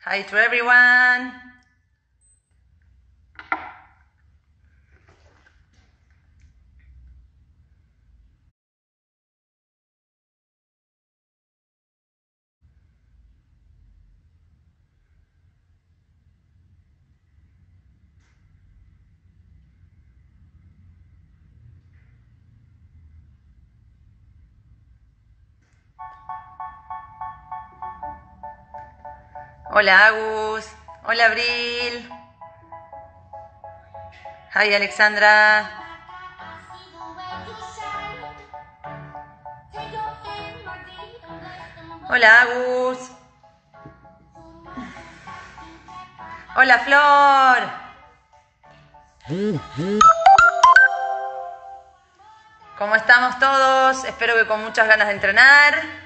Hi to everyone. Hola Agus, hola Abril. Hi Alexandra. Hola Agus. Hola Flor. ¿Cómo estamos todos? Espero que con muchas ganas de entrenar.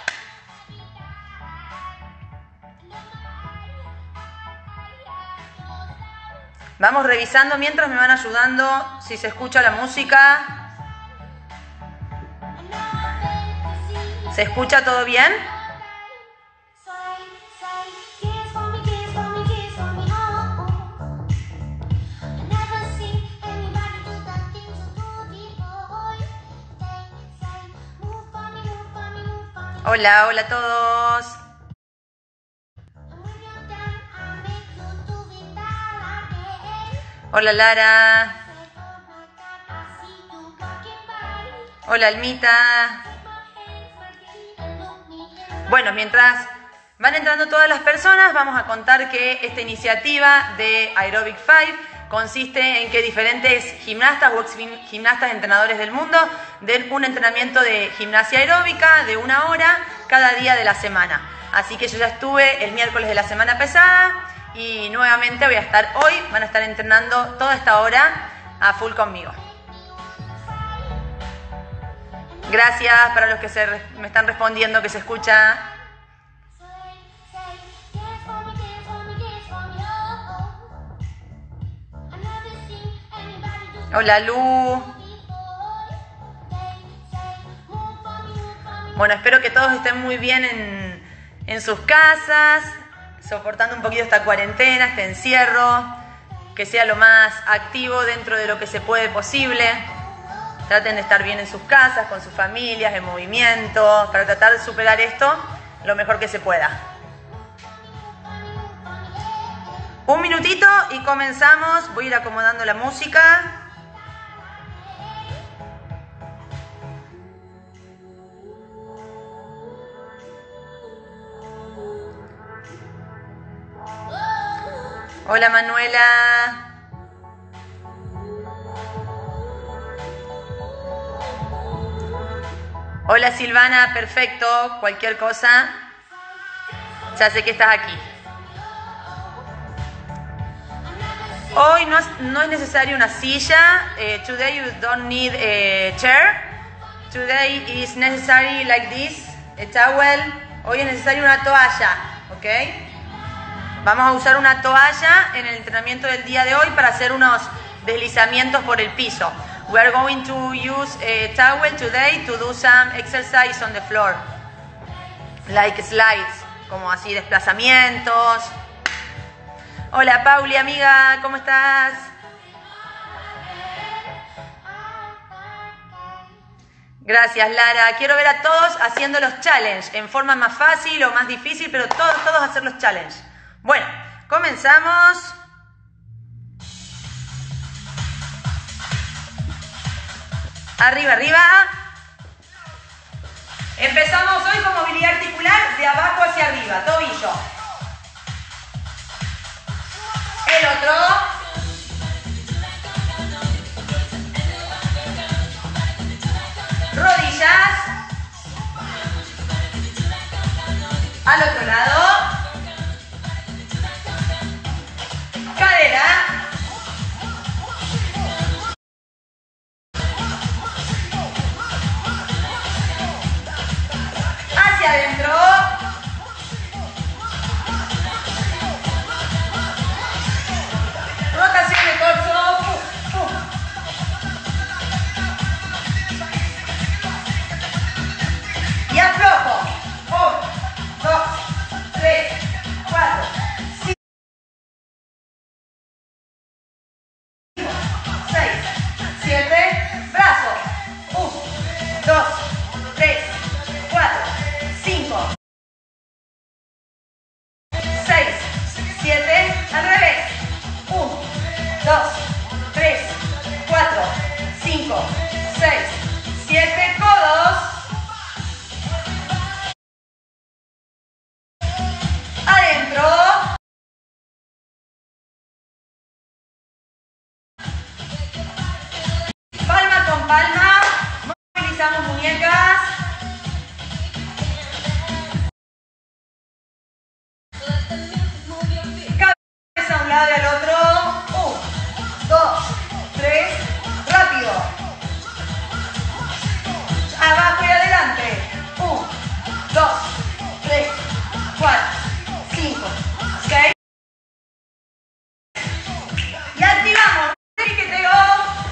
Vamos revisando mientras me van ayudando si se escucha la música. ¿Se escucha todo bien? Hola, hola a todos. Hola Lara. Hola Almita. Bueno, mientras van entrando todas las personas, vamos a contar que esta iniciativa de Aerobic 5 consiste en que diferentes gimnastas o gimnastas entrenadores del mundo den un entrenamiento de gimnasia aeróbica de 1 hora cada día de la semana. Así que yo ya estuve el miércoles de la semana pasada y nuevamente voy a estar hoy, van a estar entrenando toda esta hora a full conmigo. Gracias para los que me están respondiendo que se escucha. Hola Lu. Bueno, espero que todos estén muy bien en sus casas, soportando un poquito esta cuarentena, este encierro, que sea lo más activo dentro de lo que se puede posible. Traten de estar bien en sus casas, con sus familias, en movimiento, para tratar de superar esto lo mejor que se pueda. Un minutito y comenzamos. Voy a ir acomodando la música. Hola Manuela. Hola Silvana, perfecto. Cualquier cosa, ya sé que estás aquí. Hoy no es necesario una silla. Today you don't need a chair. Today is necessary like this, a towel. Hoy es necesario una toalla, ¿ok? Vamos a usar una toalla en el entrenamiento del día de hoy para hacer unos deslizamientos por el piso. We are going to use a towel today to do some exercise on the floor. Like slides, como así desplazamientos. Hola Pauli, amiga, ¿cómo estás? Gracias Lara. Quiero ver a todos haciendo los challenge en forma más fácil o más difícil, pero todos hacer los challenge. Bueno, comenzamos. Arriba, arriba. Empezamos hoy con movilidad articular de abajo hacia arriba, tobillo. El otro. Rodillas. Al otro lado. Cadera. Hacia adentro. Rotación de torso. Y aflojo. 1, 2, palmas, movilizamos muñecas. Cabeza a un lado y al otro. 1, 2, 3, rápido. Abajo y adelante. 1, 2, 3, 4, 5, 6. Y activamos. Que 2,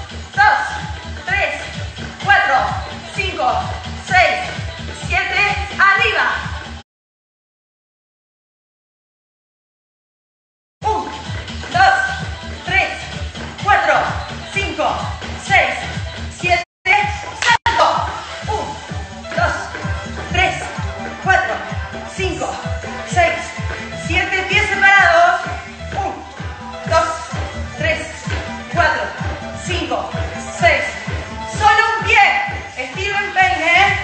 3, 4, 5, 6, 7. Arriba. 1, 2, 3, 4, 5, 6, 7. Salto. 1, 2, 3, 4, 5, 6, 7. Pies separados. 1, 2, 3, 4, 5, 6. Solo un pie. Estiro en peine.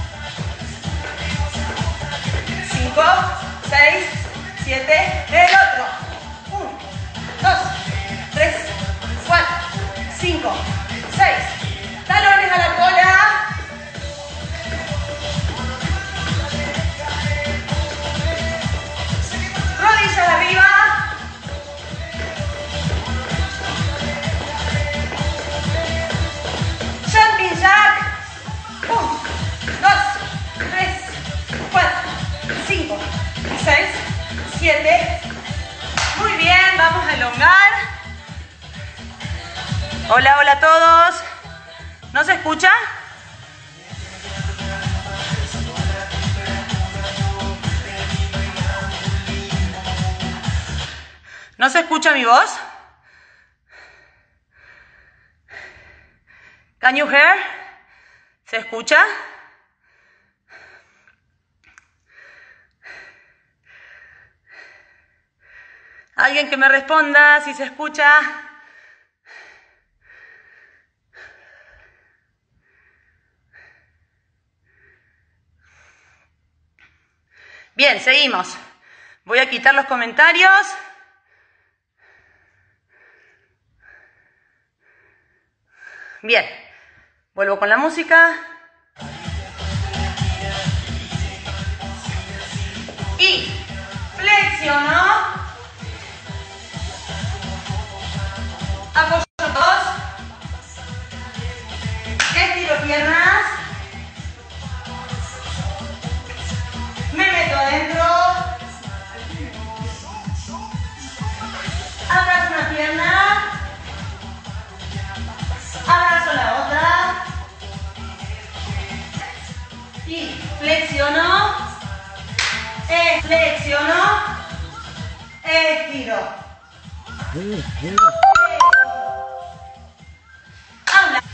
5, 6, 7. El otro. 1, 2, 3, 4, 5, 6. Talones a la cola. Rodillas arriba. Jumping jack. 1, 2, 3, 4, 5, 6, 7. Muy bien, vamos a elongar. Hola, hola a todos. ¿No se escucha? ¿No se escucha mi voz? Can you hear? ¿Se escucha? Alguien que me responda si se escucha. Bien, seguimos. Voy a quitar los comentarios. Bien, vuelvo con la música. Y flexiono. Apoyo todos. Estiro piernas. Me meto adentro. Abrazo una pierna. Abrazo la otra. Y flexiono. Flexiono. Estiro. A un lado.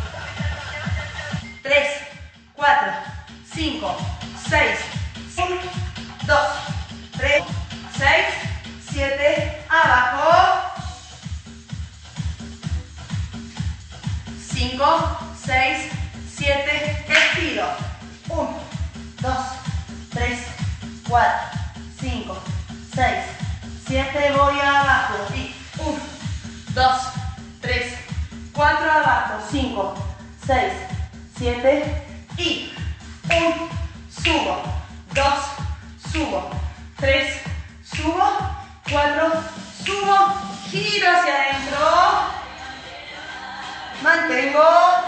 3, 4, 5, 6, 1, 2, 3, 6, 7, abajo. 5, 6, 7, estiro. 1, 2, 3, 4, 5, 6, 7, voy abajo. Y 1, 2, 3, 4, abajo. 5, 6, 7 y 1, subo. 2, subo. 3, subo. 4, subo. Giro hacia adentro. Mantengo.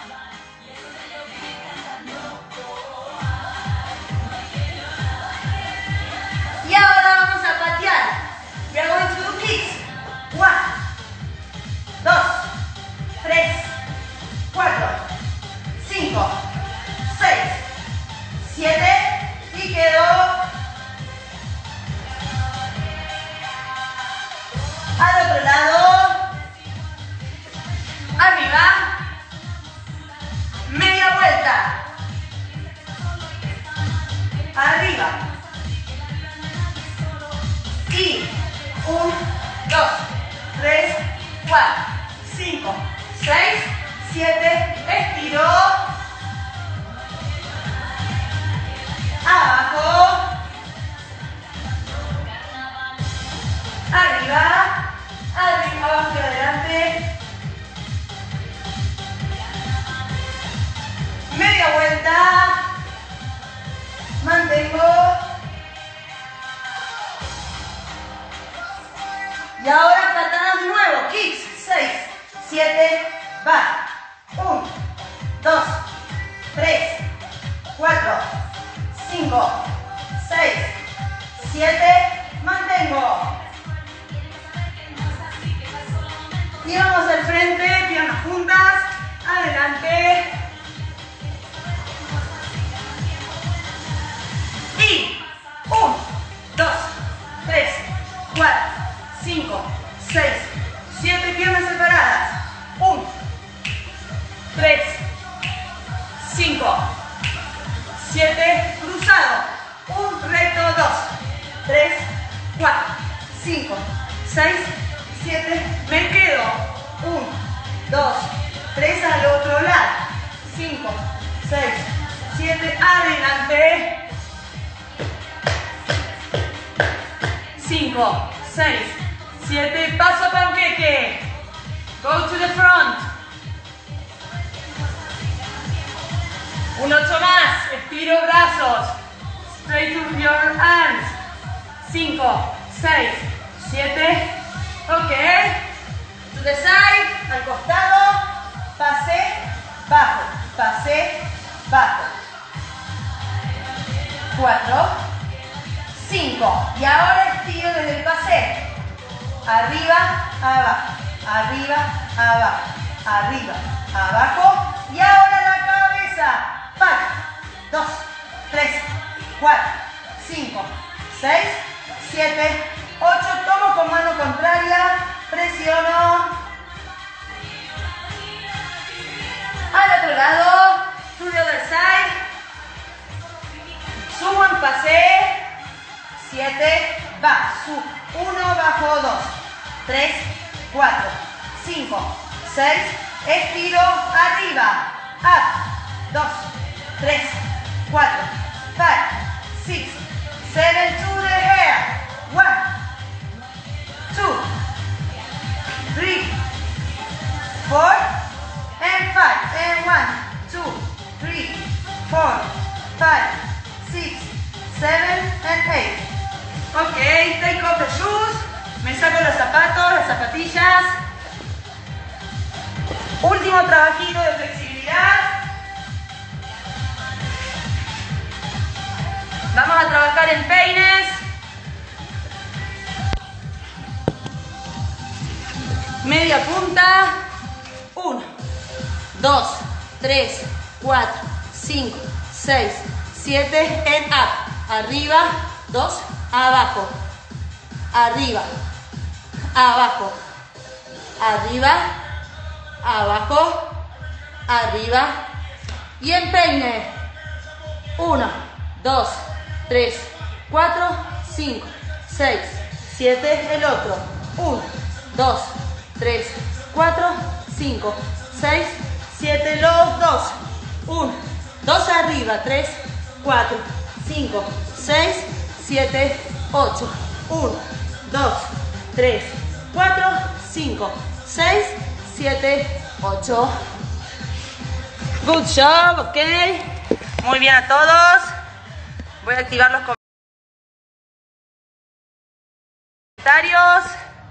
Y ahora vamos a patear. We are going to do kicks. 1, 2, 3, 4, 5, 6, 7 y quedo. Al otro lado. Arriba. Media vuelta. Arriba. Y 1, 2, 3, 4, 5, 6, 7. Estiro. Abajo. Arriba. Arriba, abajo y adelante. va. 1, 2, 3, 4, 5, 6, 7, mantengo. Y vamos al frente, piernas juntas, adelante. Y 1, 2, 3, 4, 5, 6, 7, piernas separadas. 1, 3, 5, 7, cruzado. 1, recto, 2, 3, 4, 5, 6, 7, me quedo. 1, 2, 3, al otro lado. 5, 6, 7, adelante. 5, 6, 7, paso panqueque. Go to the front. 1, 8 más. Estiro brazos. Straighten your arms. 5, 6, 7. Ok. To the side. Al costado. Pase, bajo. Pase, bajo. 4, 5. Y ahora estiro desde el pase. Arriba, abajo. Arriba, abajo. Arriba, abajo. Y ahora la cabeza. 1, 2, 3, 4, 5, 6, 7, 8. Tomo con mano contraria. Presiono. Al otro lado. To the other side. Subo en pase. 7, va, sub, 1, bajo, 2, 3, 4, 5, 6, estiro, arriba, up, 2, 3, 4, 5, 6, 7, to the hair, 1, 2, 3, 4, and 5, and 1, 2, 3, 4, 5, 6, 7, and 8. Ok, take off the shoes. Me saco los zapatos, las zapatillas. Último trabajito de flexibilidad. Vamos a trabajar en peines. Media punta. 1, 2, 3, 4, 5, 6, 7, and up. Arriba, 2, abajo, arriba, abajo, arriba, abajo, arriba y en peine. 1, 2, 3, 4, 5, 6, 7, el otro. 1, 2, 3, 4, 5, 6, 7, los dos. 1, 2 arriba, 3, 4, 5, 6, 7, 8. 1, 2, 3, 4, 5, 6, 7, 8. Good job, ok. Muy bien a todos. Voy a activar los comentarios.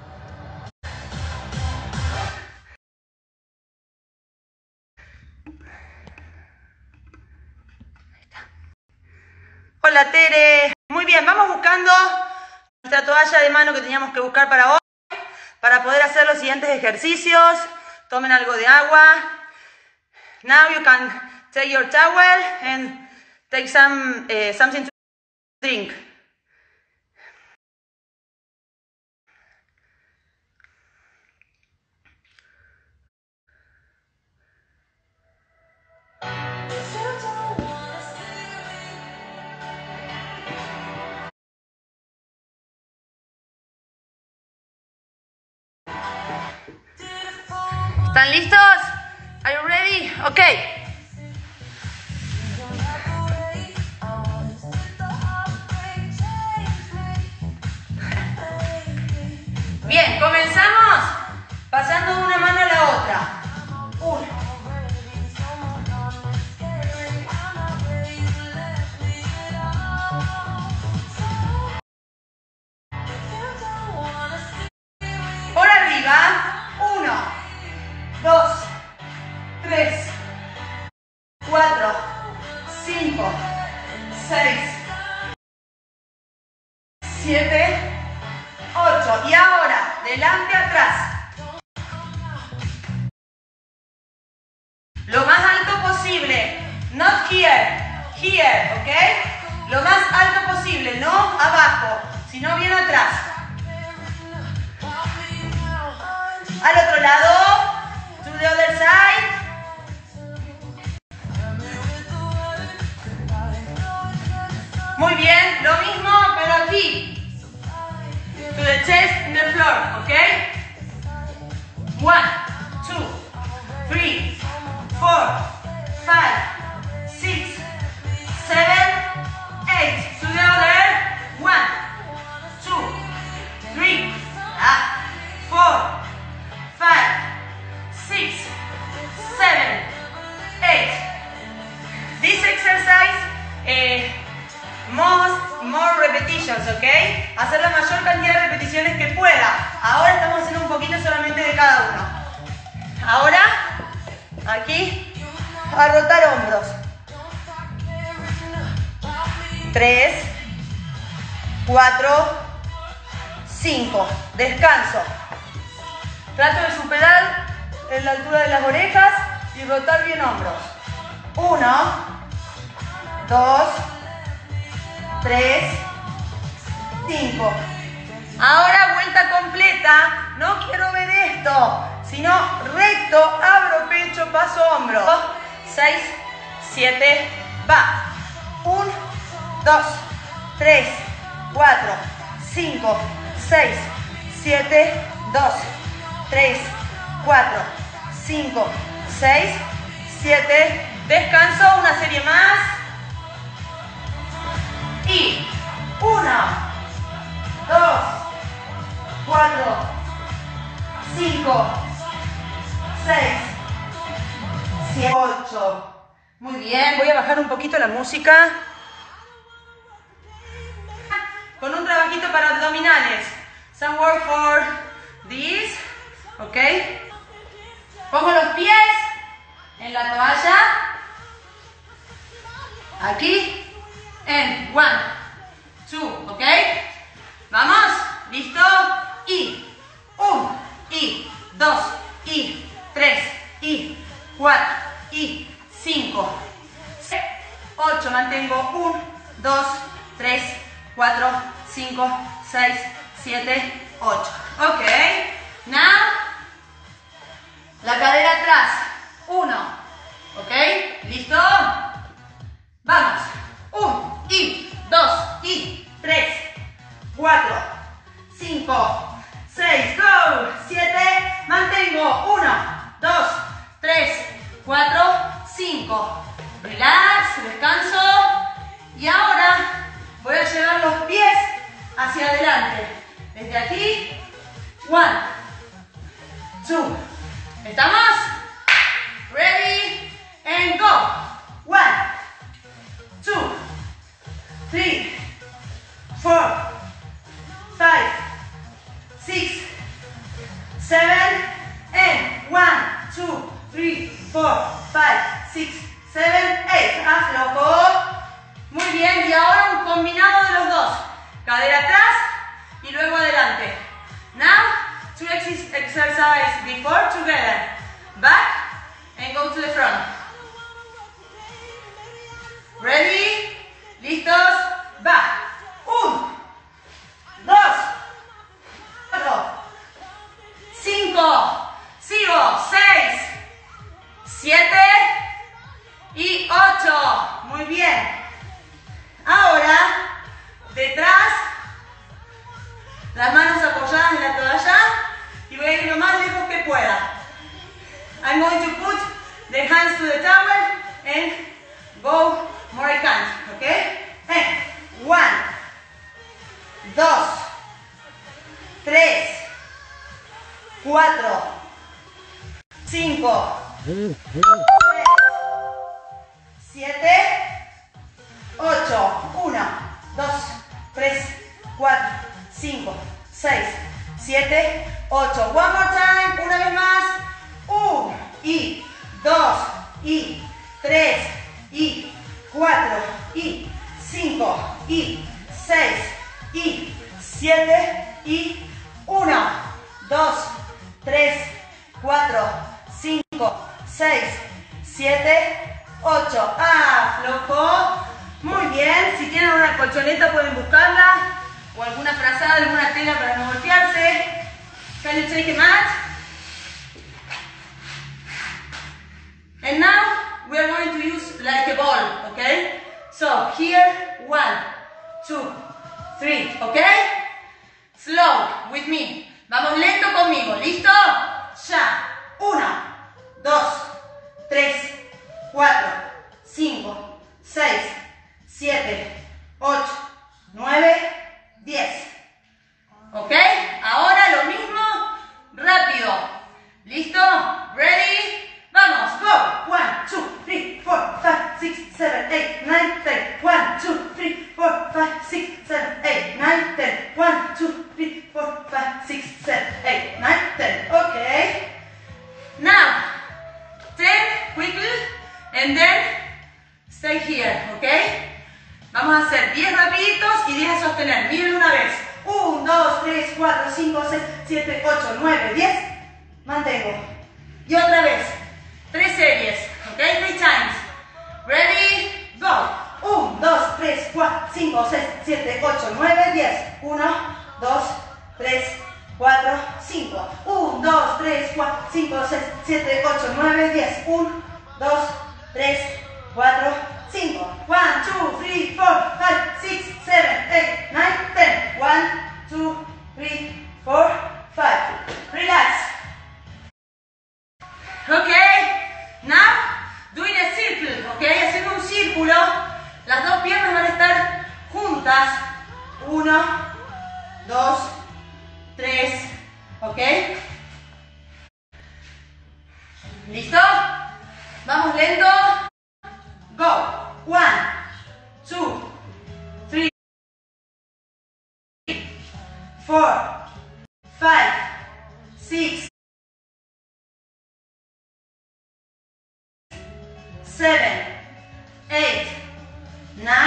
Hola Tere. Muy bien, vamos buscando nuestra toalla de mano que teníamos que buscar para hoy, para poder hacer los siguientes ejercicios. Tomen algo de agua. Now you can take your towel and take something to drink. ¿Están listos? Are you ready? Okay. Bien, comenzamos pasando de una mano a la otra. 1. Por arriba. 1, 2, Lo más alto posible. Not here. Here, ¿ok? Lo más alto posible, no abajo, sino bien atrás. Al otro lado. To the other side. Muy bien, lo mismo, pero aquí. To the chest in the floor, ¿ok? 1, 2, 3, 4, 5, 6, 7, 8. To the other. 1, 2, 3, 4, 5, 6, 7, 8. This exercise, more repetitions, ¿ok? Hacer la mayor cantidad de repeticiones que pueda. Ahora estamos haciendo un poquito solamente de cada uno. Ahora, aquí, a rotar hombros. 3, 4, 5. Descanso. Trato de superar en la altura de las orejas y rotar bien hombros. 1, 2, 3, 5. Ahora vuelta completa. No quiero ver esto, sino recto, abro pecho, paso hombro. 6, 7, va. 1, 2, 3, 4, 5, 6, 7, 2, 3, 4, 5, 6, 7. Descanso, una serie más. Y 1, 2, 4, 5, 6, 7, 8. Muy bien, voy a bajar un poquito la música. Con un trabajito para abdominales. Some work for this. ¿Ok? Pongo los pies en la toalla. Aquí. En 1, 2, ¿ok? Vamos, ¿listo? Y 1, y 2, y 3, y 4, y 5, 6, 8. Mantengo 1, 2, 3, 4, 5, 6, 7, 8. Ok. Now, la cadera atrás. 1, ¿ok? ¿Listo? Vamos. 1, y 2, y 3, 4, 5, 6, go, 7, mantengo, 1, 2, 3, 4, 5, relax, descanso, y ahora voy a llevar los pies hacia adelante, desde aquí, 1, 2, ¿estamos? Ready, and go, 1, 2, 3, 4, 5, 6, 7, and 1, 2, 3, 4, 5, 6, 7, 8. Aflojo. Muy bien, y ahora un combinado de los dos. Cadera atrás y luego adelante. Now, two exercises before together. Back and go to the front. Ready? ¿Listos? Va. 1, 2, 4, 5, sigo, 6, 7 y 8. Muy bien. Ahora, detrás, las manos apoyadas en la toalla y voy a ir lo más lejos que pueda. I'm going to put the hands to the towel and go more I can, okay? And 1, 2, 3, 4, 5, 6, 7, 8, 1, 2, 3, 4, 5, 6, 7, 8. One more time, una vez más. 1, y 2, y 3, y 4, y 5, y 6, y 7, y 1, 2, 3, 4, 5, 6, 7, 8. Aflojo. Muy bien. Si tienen una colchoneta pueden buscarla. O alguna frazada, alguna tela para no golpearse. Can you take a mat? And now we are going to use like a ball, okay? So here, 1, 2, 3, okay? Slow with me. Vamos lento conmigo, ¿listo? Ya. 1, 2, 3, 4, 5, 6, 7, 8, 9, 10. ¿Ok? Ahora lo mismo, rápido. ¿Listo? ¿Ready? Vamos, go. 1, 2, 3, 4, 5, 6, 7, 8, 9, 10. 1, 2, 3, 4, 5, 6, 7, 8, 9, 10. 1, 2, 3, 4, 5, 6, 7, 8, 9, 10. Okay. Now, 10 quickly and then stay here, okay? Vamos a hacer 10 rapiditos y 10 a sostener. Miren una vez. 1, 2, 3, 4, 5, 6, 7, 8, 9, 10. Mantengo. Y otra vez. 3 series. ¿Ok? 3 times. Ready? Go. 1, 2, 3, 4, 5, 6, 7, 8, 9, 10. 1, 2, 3, 4, 5. 1, 2, 3, 4, 5, 6, 7, 8, 9, 10. 1, 2, 3, 4, 5. 1, 2, 3, 4, 5, 6, 7, 8, 9, 10. 1, 2, 3, 4, 5. Relax. Okay. Now, doing a circle. Okay. Haciendo un círculo. Las dos piernas van a estar juntas. 1, 2, 3. Okay. ¿Listo? Vamos lento. Go. 1, 2, 3, 4, 5, 6, 7, 8, 9,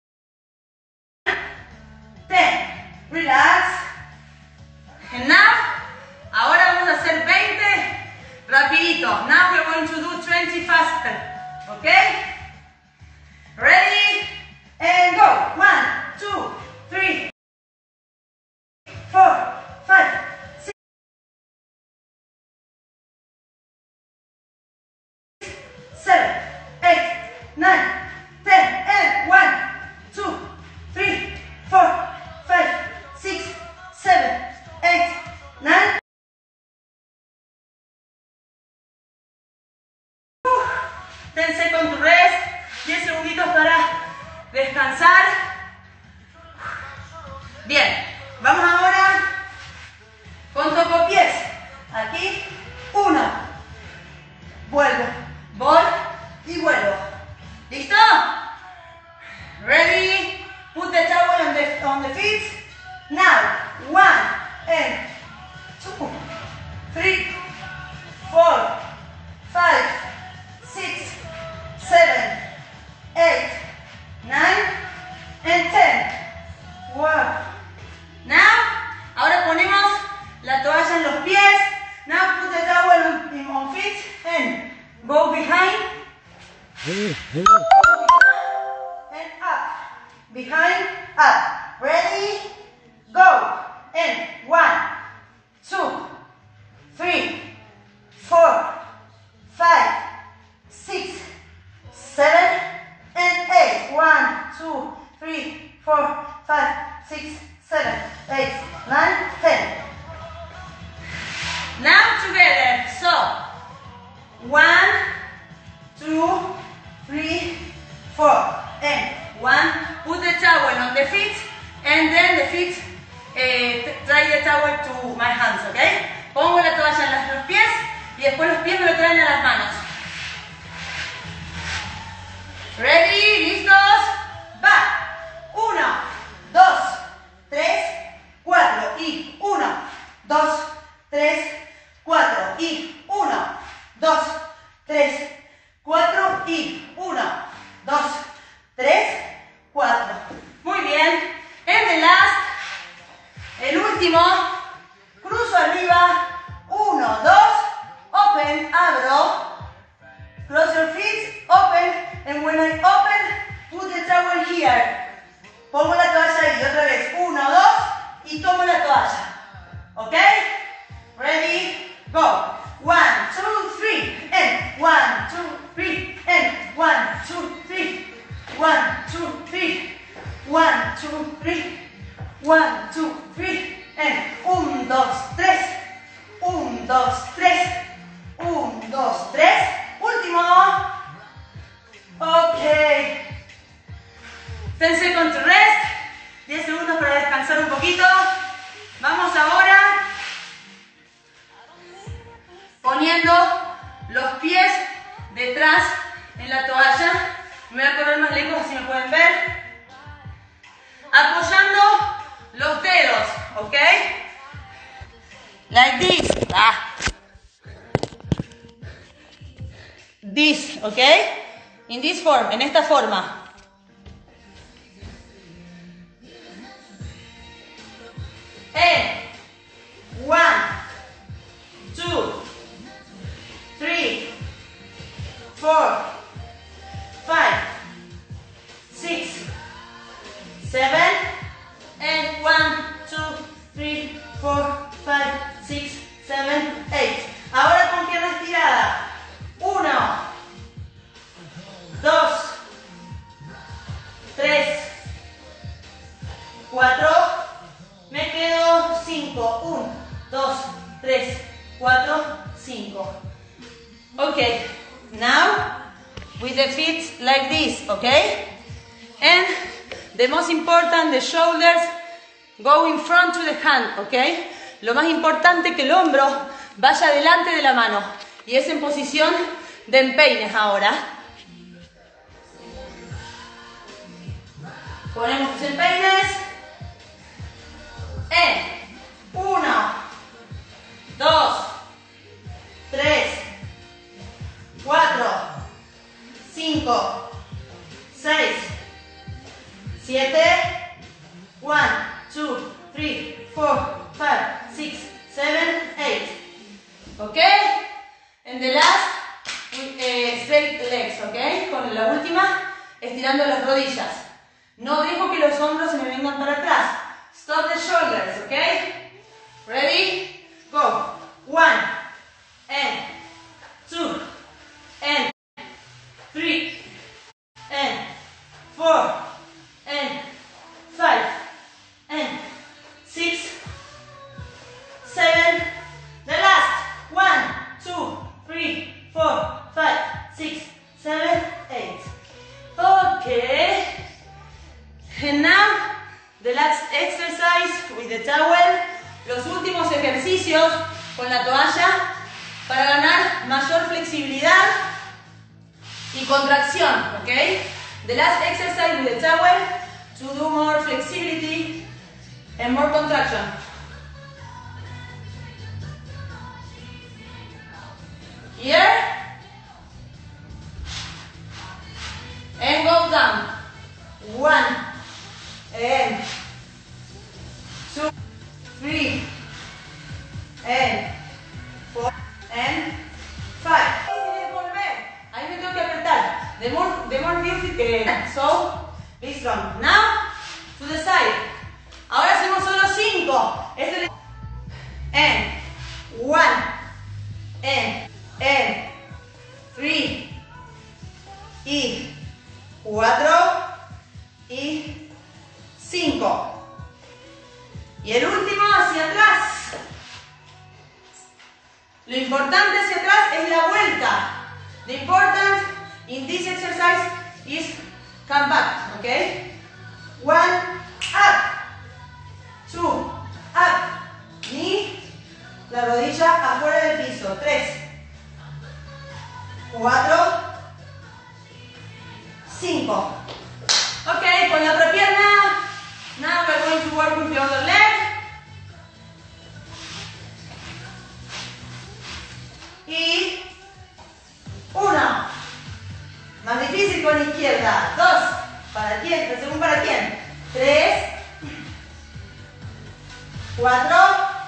10. Relax. And now, ahora vamos a hacer 20 rapidito. Now we're going to do 20 faster. Okay? Ready? And go. 1, 2, 3, 4, 5, 6, 7, 8, 9, 10. And 1, 2, 3, 4, 5, 6, 7, 8, 9. Ten seconds to rest. 10 segunditos para descansar. Bien, vamos ahora con tocopiés. Aquí, 1. Vuelvo, voy y vuelvo. ¿Listo? Ready? Put the towel on the feet. Now, 1 and 2, 3, 4, 5, 6, 7, 8, 9, and 10. Wow. Now, ahora ponemos la toalla en los pies. Now put the towel on feet and go behind. And up. Behind, up. Ready? Go. And 1, 2, 3, 4, 5, 6, 7, and 8. 1, 2, 3, 4, 5, 6, 7, 8, 9, 10. Now together. So, 1, 2, 3, 4, and 1. Put the towel on the feet, and then the feet, try the towel to my hands, okay? Pongo la toalla en los pies, y después los pies me lo traen a las manos. Ready, listos, va. 1, 2, 3, 4 y 1, 2, 3, 4 y 1, 2, 3, 4 y 1, 2, 3, 4. Muy bien. And the last, el último, cruzo arriba, 1, 2, open, abro, close your feet. when I open, put the towel here. Pongo la toalla ahí, otra vez. 1, 2 y tomo la toalla. ¿Ok? Ready? Go. 1, 2, 3, and 1, 2, 3, and 1, 2, 3, 1, 2, 3, 1, 2, 3, 1, 2, 3, and 1, 2, 3, 1, 2, 3, 1, 2, 3, último. Ok. 10 seconds to rest, 10 segundos para descansar un poquito. Vamos ahora poniendo los pies detrás en la toalla. Me voy a correr más lejos así me pueden ver. Apoyando los dedos, ¿ok? Like this. This, ¿ok? In this form, en esta forma. And 1, 2, 3, 4, 5, 6, 7, and 1, 2, 3, 4, 5, 6, 7, 8. Ahora con pierna estirada. 1, 2, 3, 4, me quedo 5. 1, 2, 3, 4, 5. Okay, now with the feet like this, okay? And the most important, the shoulders go in front to the hand, okay? Lo más importante que el hombro vaya delante de la mano. Y es en posición de empeines ahora. Ponemos los empeines. En 1, 2, 3, 4, 5, 6, 7, 1, 2, 3, 4, 5, 6, 7, 8. ¿Ok? En the last, straight legs, ¿ok? Con la última, estirando las rodillas. No dejo que los hombros se me vengan para atrás. Stop the shoulders, ¿ok? Ready? Go. 1, and 2, and 3, and 4, and 5, and 6, 7, the last. 1, 2, 3, 4, 5, 6, 7, 8. Okay. And now, the last exercise with the towel. Los últimos ejercicios con la toalla para ganar mayor flexibilidad y contracción, ¿ok? The last exercise with the towel to do more flexibility and more contraction. Here. And go down. 1, and 2, 3, and 4, and 5. Ahí me tengo que apretar. The more music, so be strong. Now, to the side. Ahora hacemos solo 5. And 1, and 3, y 4, y 5. Y el último hacia atrás. Lo importante hacia atrás es la vuelta. The important in this exercise is come back, okay? 1, up. 2, up. Knee, la rodilla afuera del piso. 3, 4, 5. Ok, con la otra pierna. Now we're going to work with the other leg. Y 1. Más difícil con la izquierda. 2. ¿Para quién? Según para quién. 3. 4.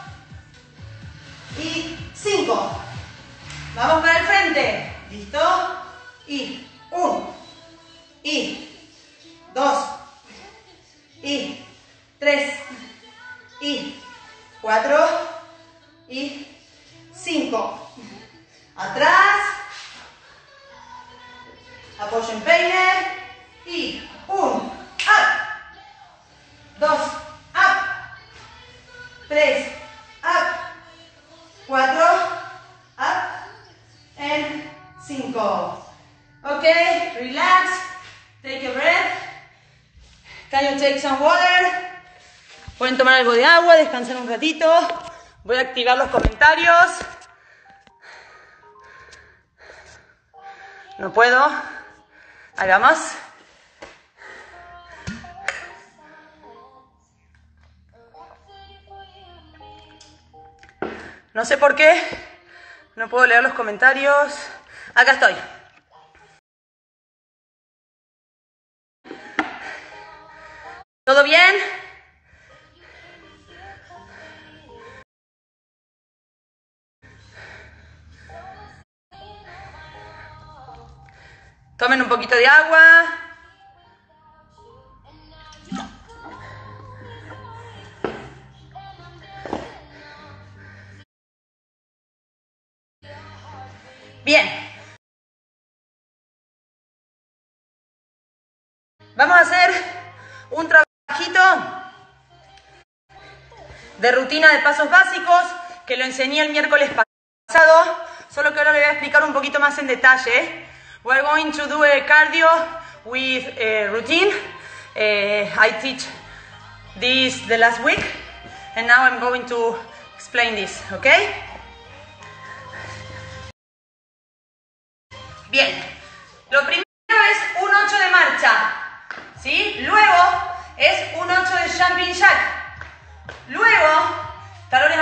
Y 5. Vamos para el frente. ¿Listo? Y 1, y 2, y 3, y 4, y 5. Atrás, apoyo en peine, y 1, up, 2, up, 3, up, 4, up, and 5. Okay, relax, take a breath. Can you take some water? Pueden tomar algo de agua, descansar un ratito. Voy a activar los comentarios. No puedo. Hagamos. No sé por qué. No puedo leer los comentarios. Acá estoy. ¿Todo bien? Tomen un poquito de agua. Bien. Vamos a hacer un trabajito de rutina de pasos básicos que lo enseñé el miércoles pasado, solo que ahora le voy a explicar un poquito más en detalle. We're going to do a cardio with a routine. I teach this the last week, and now I'm going to explain this, okay? Bien, lo primero es un 8 de marcha, ¿sí? Luego es un 8 de jumping jack. Luego, talones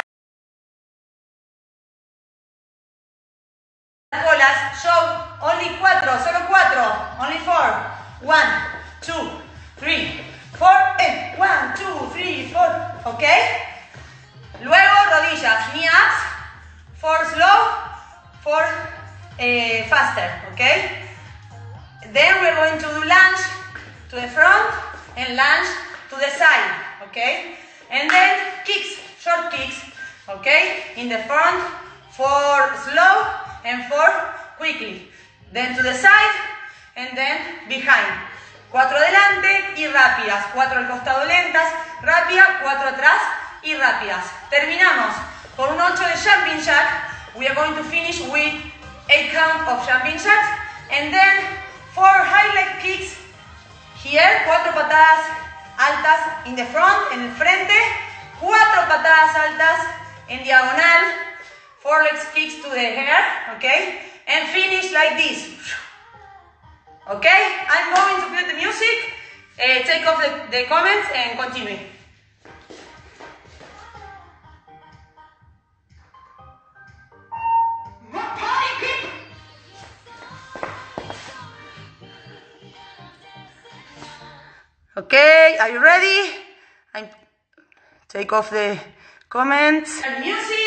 a las bolas, show, only 4, solo 4, only 4. 1, 2, 3, 4, and 1, 2, 3, 4, ¿ok? Luego rodillas, knee ups, 4 slow, 4 faster, ¿ok? Then we're going to do lunge to the front and lunge to the side, ¿ok? And then kicks, short kicks, ¿ok? In the front, 4 slow and 4 quickly. Then to the side and then behind. 4 adelante y rápidas. 4 al costado lentas, rápidas, 4 atrás y rápidas. Terminamos con un 8 de jumping jack. We are going to finish with 8 count of jumping jacks. And then 4 high leg kicks. Here, 4 patadas altas in the front, en el frente. 4 patadas altas en diagonal. 4 leg kicks to the hair, okay? And finish like this. Okay? I'm going to put the music, take off the comments and continue. Okay, are you ready? Take off the comments. And music.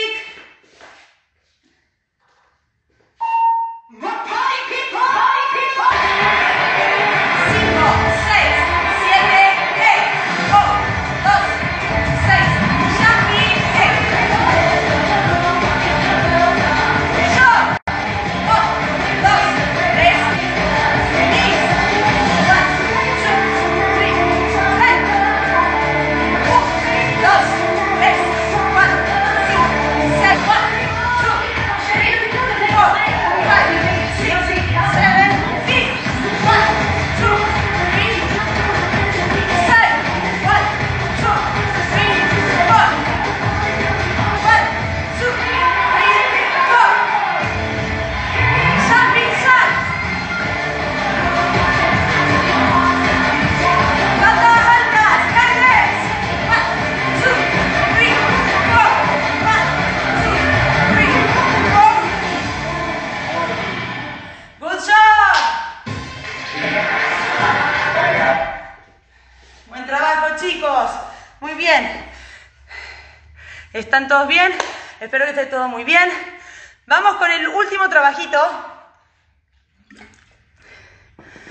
4, chicos. Muy bien. ¿Están todos bien? Espero que esté todo muy bien. Vamos con el último trabajito.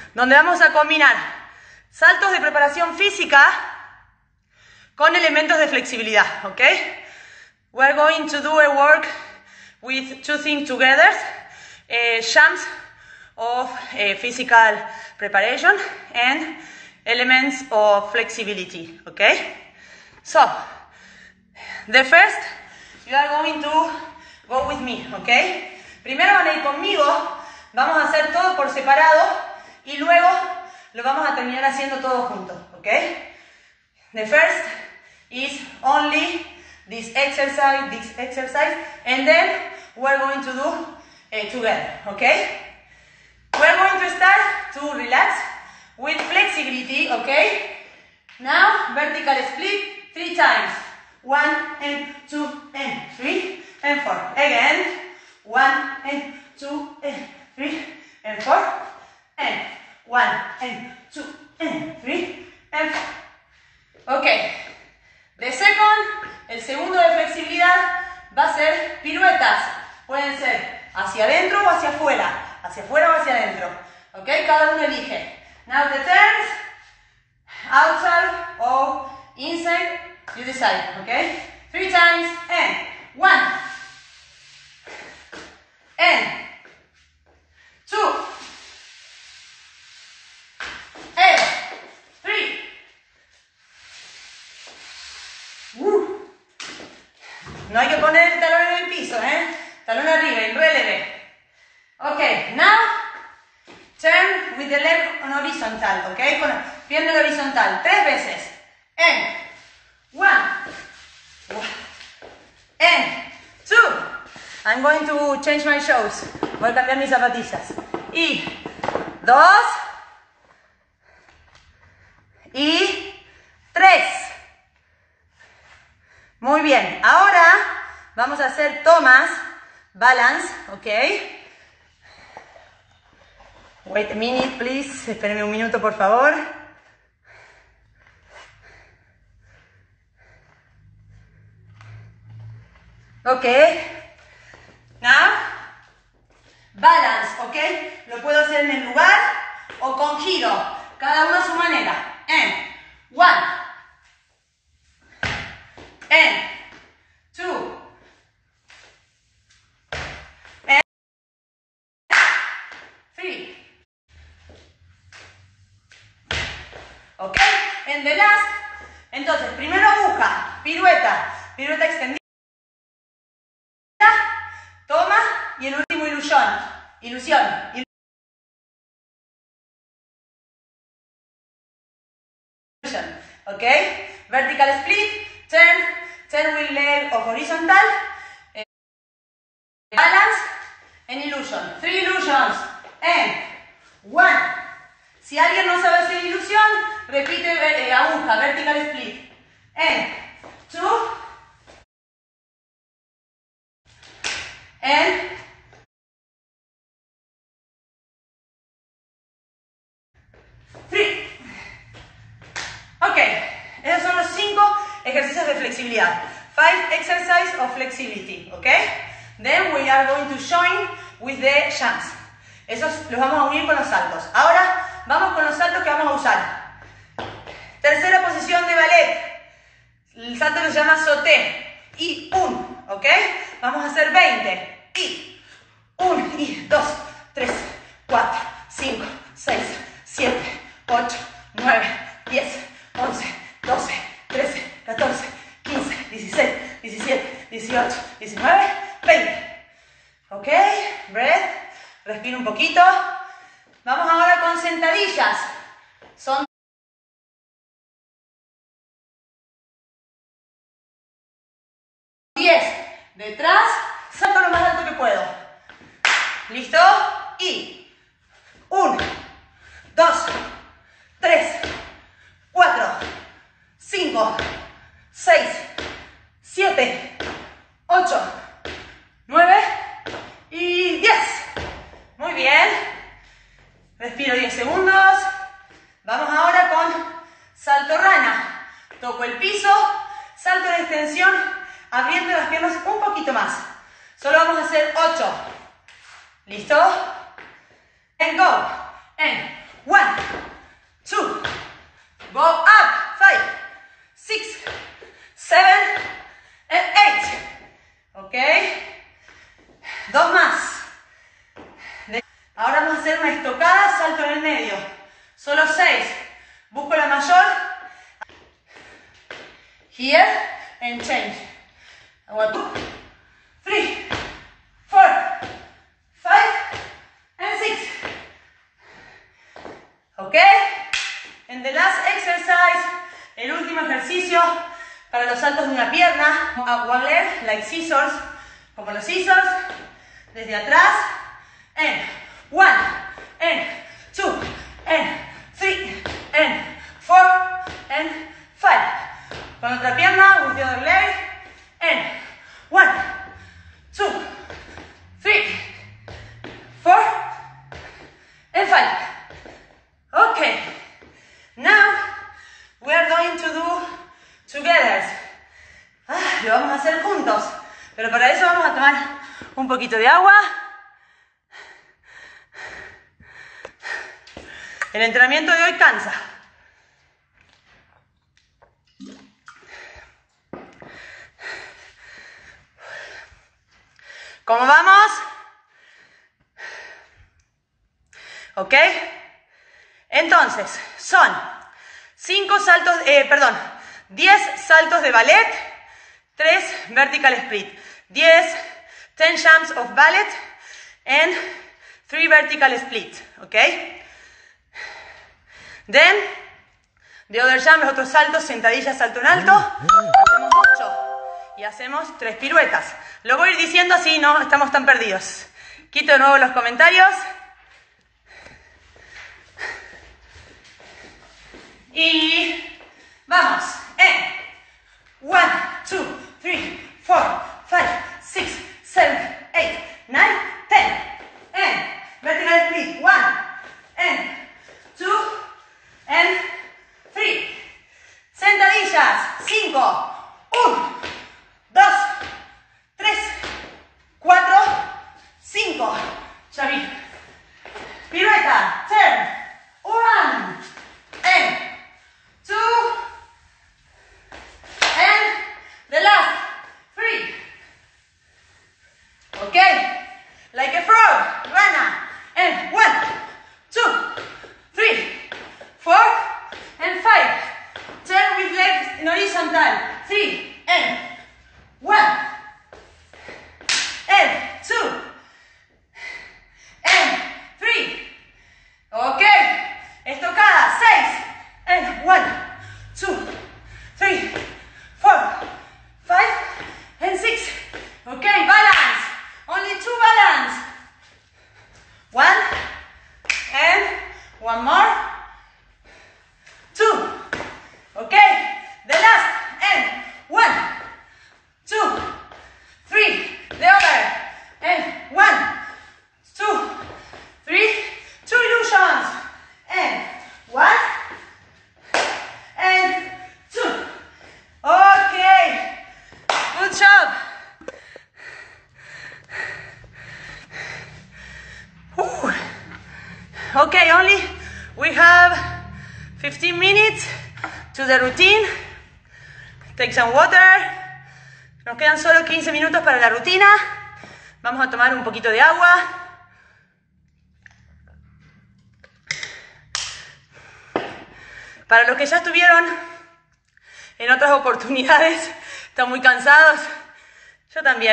donde vamos a combinar saltos de preparación física con elementos de flexibilidad, ¿ok? We're going to do a work with two things together, jumps of physical preparation and elements of flexibility, okay? So, the first, you are going to go with me, okay? Primero van a ir conmigo, vamos a hacer todo por separado y luego lo vamos a terminar haciendo todo juntos, okay? The first is only this exercise, and then we're going to do together, okay? We're going to start to relax with flexibility, okay? Now, vertical split 3 times. 1 and 2 and 3 and 4. Again, 1 and 2 and 3 and 4. And 1 and 2 and 3 and 4. Okay. El segundo de flexibilidad va a ser piruetas. Pueden ser hacia adentro o hacia afuera. Hacia afuera o hacia adentro. ¿Ok? Cada uno elige. Now the turns. Outside or inside. You decide. ¿Ok? 3 times. And 1. And 2. And 3. No hay que poner el talón en el piso, ¿eh? Talón arriba, en releve. Ok, now turn with the leg on horizontal, ok? Con la pierna en horizontal, 3 veces. And 1. And 2. I'm going to change my shoes. Voy a cambiar mis zapatillas. Y 2. Y 3. Muy bien, ahora vamos a hacer tomas, balance, ¿ok? Wait a minute, please. Espérenme un minuto, por favor. Ok. Now, balance, ¿ok? Lo puedo hacer en el lugar o con giro, cada uno a su manera. And 1. And 2. And 3. Ok, en the last. Entonces, primero aguja, pirueta extendida, toma y el último ilusión. Ok, vertical split, turn with leg of horizontal, balance and illusion. 3 illusions and 1. Si alguien no sabe hacer ilusión, repite aguja, vertical split. And 2. And 3. Ok, esos son los 5 ejercicios de flexibilidad. 5 exercises of flexibility, ok? Then we are going to join with the jumps. Esos los vamos a unir con los saltos. Ahora vamos con los saltos que vamos a usar. Tercera posición de ballet. El salto que se llama sauté. Y 1, ok? Vamos a hacer 20. Y 1, y 2, 3, 4, 5, 6, 7, 8, 9, 10, 11, 12, 13, 14, 15, 16, 17, 18, 19, 20. Ok, breath, respira un poquito. Vamos ahora con sentadillas. Son 10. Detrás, salto lo más alto que puedo. ¿Listo? Y 1, 2, 3, 4, 5, 6, 7, 8, 9 y 10. Muy bien. Respiro 10 segundos. Vamos ahora con salto rana. Toco el piso, salto de extensión, abriendo las piernas un poquito más. Solo vamos a hacer 8. ¿Listo? And go. And 1, 2, go up, 5, 6, 7, and 8. ¿Ok? 2 más. Ahora vamos a hacer una estocada, salto en el medio. Solo 6. Busco la mayor. Here and change. 1, 2, 3, 4, 5, and 6. ¿Ok? En the last exercise, el último ejercicio para los saltos de una pierna. One leg, like scissors, como los scissors. Desde atrás. And 1, and 2, and 3, and 4, and 5. Con otra pierna, with the other leg. And 1, 2, 3, 4, and 5. Okay. Now we are going to do together. Lo vamos a hacer juntos. Pero para eso vamos a tomar un poquito de agua. El entrenamiento de hoy cansa. ¿Cómo vamos? ¿Ok? Entonces, son 10 saltos de ballet, 3 vertical split, 10 jumps of ballet, and 3 vertical split, ¿ok? Then, the other jump, los otros saltos, sentadillas, salto en alto, hacemos 8 y hacemos 3 piruetas. Lo voy a ir diciendo así, no estamos tan perdidos. Quito de nuevo los comentarios. Y vamos. En 1, 2, 3, 4, 5, 6, 7, 8, 9, 10. En vertical split. 1, and 2, and 3. Sentadillas. 5. 1, 2, 3, 4, 5. Ya vi. Pirueta. Turn. 1, and 2, and the last 3. Okay, like a frog, Rana. And 1, 2, 3, 4, and 5. Turn with legs in horizontal. 3, and 1, and 2, and 3. Okay, estocada. 6. And 1, 2, 3, 4, 5, and 6. Okay, balance. Only 2 balance. 1, and 1 more. 2. Okay, the last. And 1, 2, 3. The other. And 1, 2, 3. 2 illusions. And 1. And 2. Okay. Good job. Whew. Okay, only we have 15 minutes to the routine. Take some water. Nos quedan solo 15 minutos para la rutina. Vamos a tomar un poquito de agua. Para los que ya estuvieron en otras oportunidades, están muy cansados. Yo también.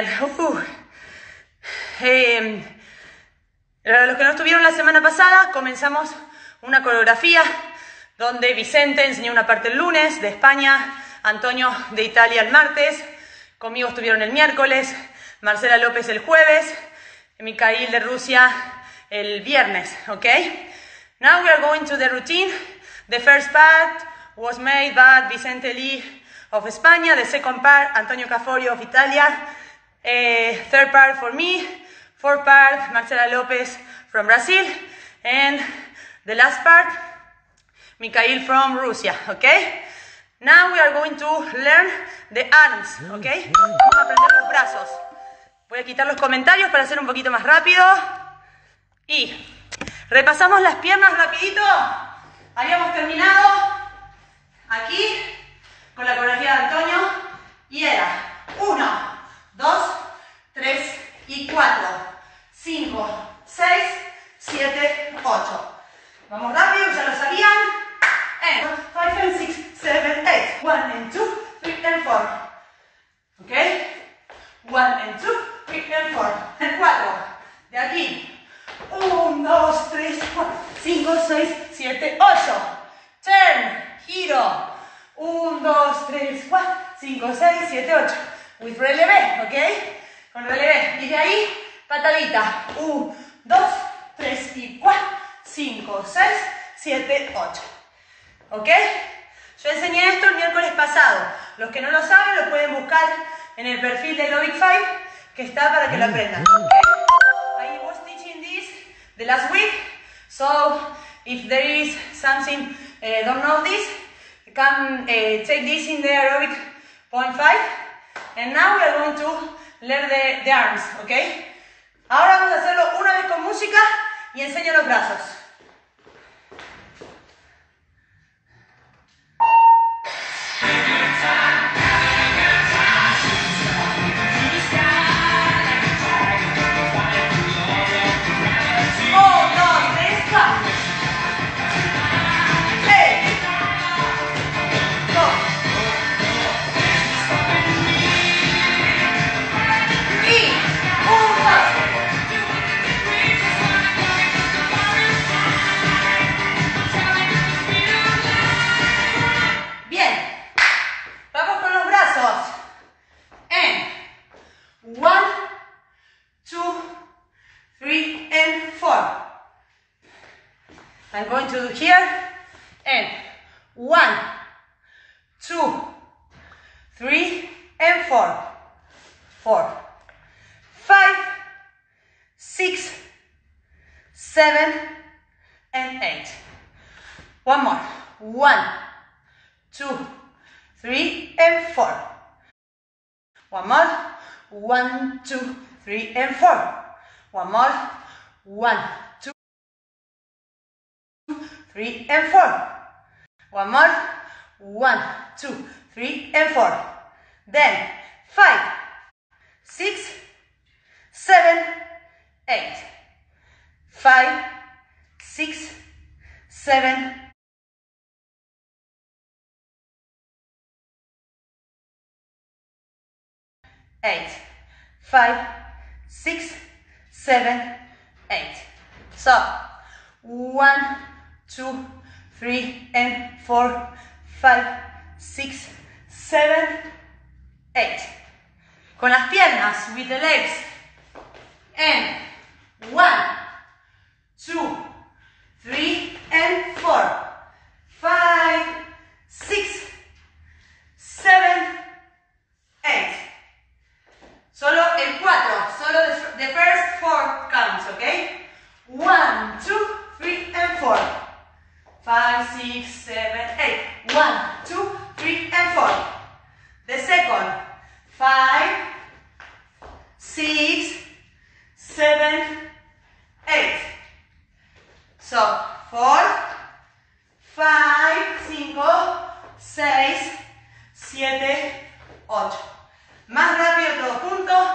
Los que no estuvieron la semana pasada, comenzamos una coreografía donde Vicente enseñó una parte el lunes de España, Antonio de Italia el martes, conmigo estuvieron el miércoles, Marcela López el jueves, Mikhail de Rusia el viernes, ¿ok? Now we are going to the routine. The first part was made by Vicente Lee of España, the second part Antonio Caforio of Italia, third part for me, fourth part Marcela Lopez from Brazil, and the last part Mikhail from Russia, okay? Now we are going to learn the arms, okay? Vamos a aprender los brazos. Voy a quitar los comentarios para hacer un poquito más rápido. Y Repasamos las piernas rapidito. Habíamos terminado aquí con la coreografía de Antonio y era 1, 2, 3 y 4, 5, 6, 7, 8. Vamos rápido, ya lo sabían. And 5 and 6, 7, 8. 1 and 2, 3 and 4. ¿Ok? 1 and 2, 3 and 4. And 4. De aquí. 1, 2, 3, 4, 5, 6, 7, 8. Turn. Giro. 1, 2, 3, 4, 5, 6, 7, 8. With relevé, ¿ok? Con relevé. Y de ahí, patadita. 1, 2, 3 y 4, 5, 6, 7, 8. ¿Ok? Yo enseñé esto el miércoles pasado. Los que no lo saben lo pueden buscar en el perfil de Aerobic 5, que está para que lo aprendan. ¿Okay? I was teaching this the last week, so if there is something don't know this, you can take this in the Aerobic 0.5, and now we are going to learn the arms, ¿ok? Ahora vamos a hacerlo una vez con música y enseño los brazos. I'm going to do here, and 1, 2, 3, and 4, 4, 5, 6, 7, and 8. One more. 1, 2, 3, and 4. One more. 1, 2, 3, and 4. One more. 1, 2, 3, and 4. One more. 1, 2, 3, and 4. Then 5, 6, 7, 8. 5, 6, 7, 8. 5, 6, 7, 8. So 1, 2, 3, and 4, 5, 6, 7, 8. Con las piernas, with the legs. And 1, 2, 3, and 4, 5, 6, 7, 8. Solo el 4, solo the first 4 counts, okay? 1, 2, 3, and 4. 5, 6, 7, 8. 1, 2, 3, and 4. The second. 5, 6, 7, 8. So, 4, 5, 5, 6, 7, 8. Más rápido todos juntos.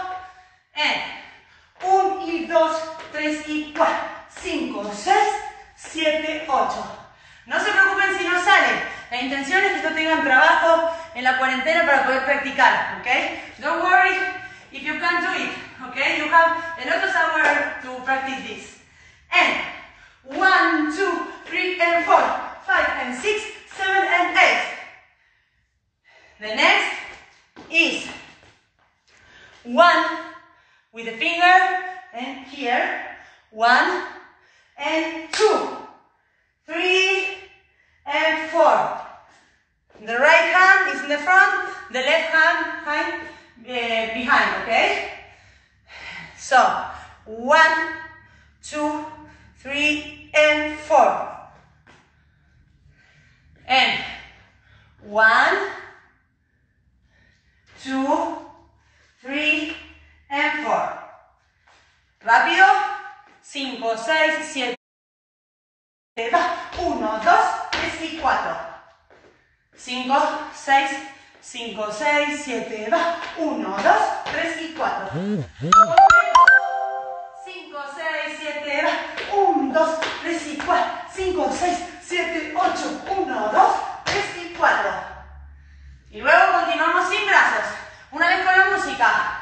1 y 2, 3 y 4, 5, 6, 7, 8. No se preocupen si no sale. La intención es que esto tengan trabajo en la cuarentena para poder practicar, ¿ok? Don't worry if you can't do it, ¿ok? You have a lot of hours to practice this. And 1, 2, 3, and 4, 5, and 6, 7, and 8. The next is 1 with the finger and here. 1 and 2, 3, and 4. The right hand is in the front, the left hand behind, okay? So, 1, 2, 3, and 4. And 1, 2, 3, and 4. Rápido. 5, 6, 7. va. 1, 2, 3 y 4. 5, 6, 5, 6, 7, va. 1, 2, 3 y 4. 5, 6, 7, va. 1, 2, 3 y 4. 5, 6, 7, 8. 1, 2, 3 y 4. Y luego continuamos sin brazos. Una vez con la música.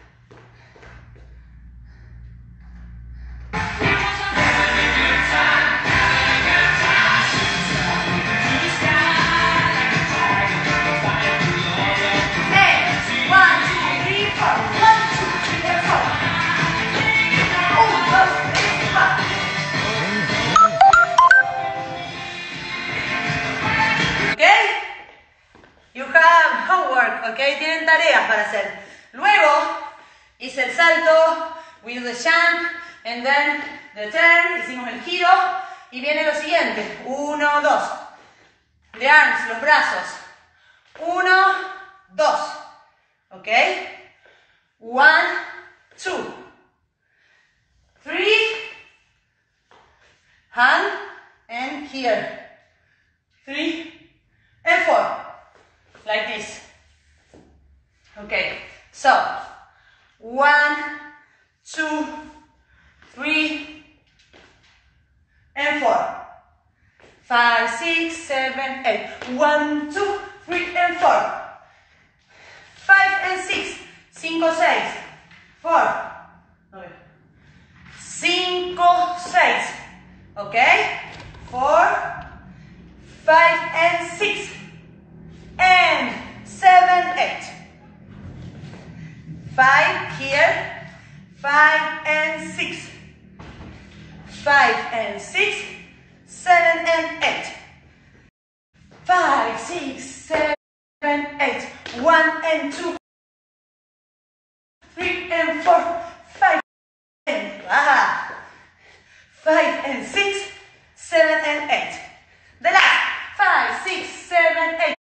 Okay, tienen tareas para hacer. Luego hice el salto, we do the jump, and then the turn, hicimos el giro, y viene lo siguiente. 1, 2. The arms, los brazos. 1, 2. Ok. 1, 2. 3. Hand and here. 3 and 4. Like this. Okay, so 1, 2, 3, and 4. 5, 6, 7, 8. 1, 2, 3, and 4. 5 and 6. 5, 6. 4. 5, 6. Okay? 4, 5, and 6. And 7, 8. 5 here, 5 and 6, 5 and 6, 7 and 8, 5, 6, 7, 8, 1 and 2, 3 and 4, 5 and 5 and 6, 7 and 8. The last 5, 6, 7, 8.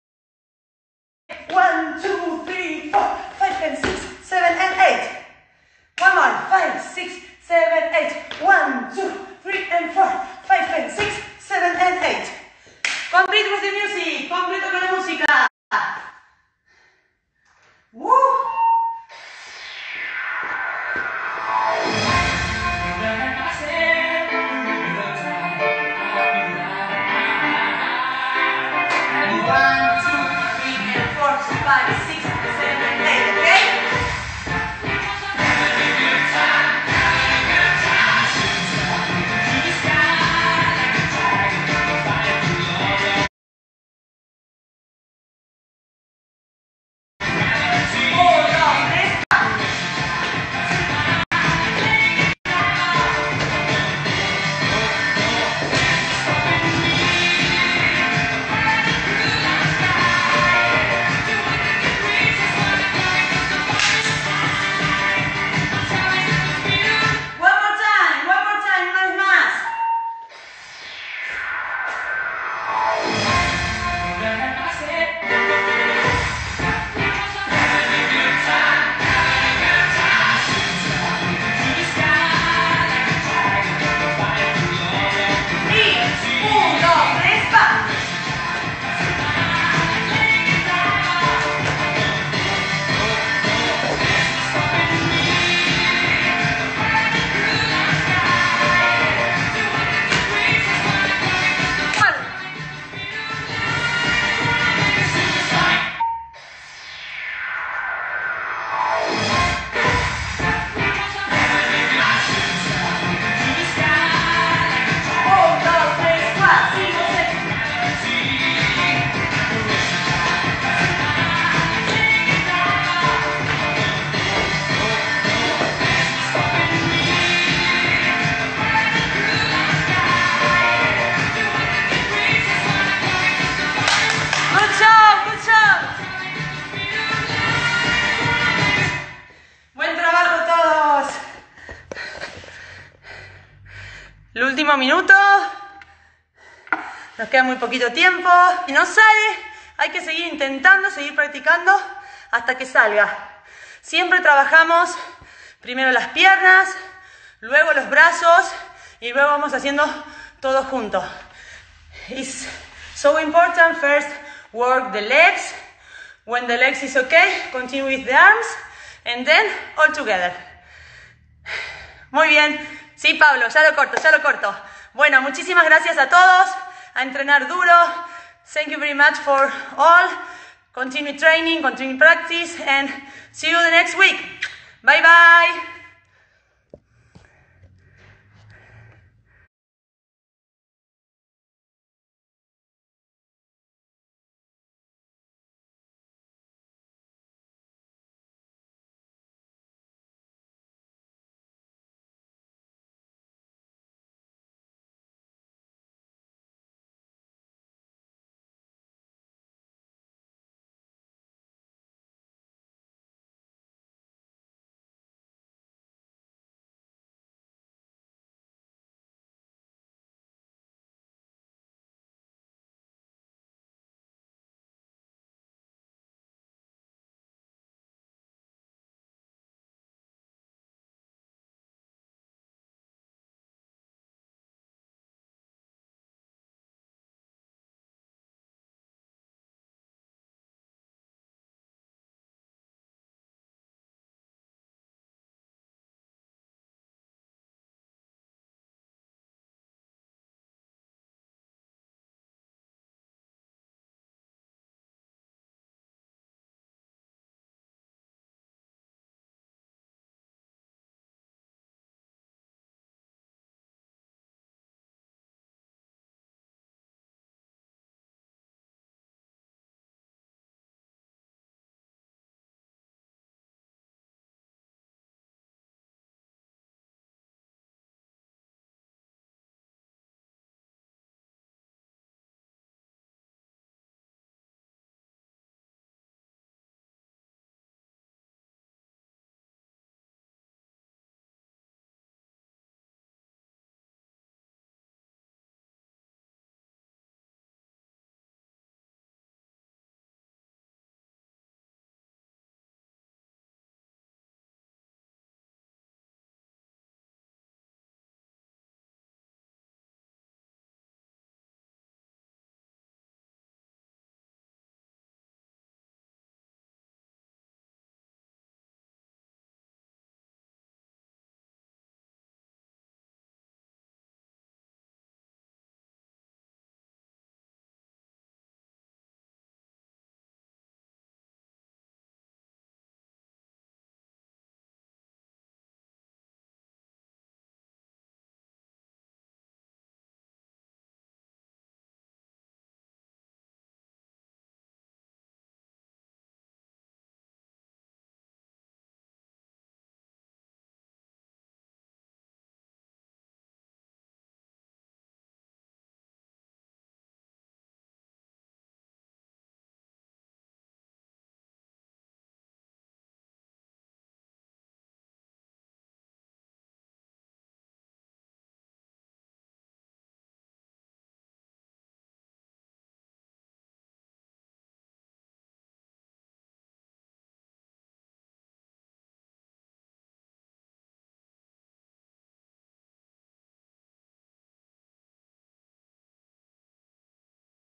1, 2, 3, 4, 5 and 6, 7 and 8. One more. 5, 6, 7, 8. 1, 2, 3 and 4, 5 and 6, 7 and 8. Complete with the music. Completo con la música. Woo! El último minuto. Nos queda muy poquito tiempo. Si no sale, hay que seguir intentando, seguir practicando hasta que salga. Siempre trabajamos primero las piernas, luego los brazos y luego vamos haciendo todos juntos. It's so important. First, work the legs. When the legs is okay, continue with the arms. And then, all together. Muy bien. Sí, Pablo, ya lo corto. Bueno, muchísimas gracias a todos. A entrenar duro. Thank you very much for all. Continue training, continue practice, and see you the next week. Bye bye.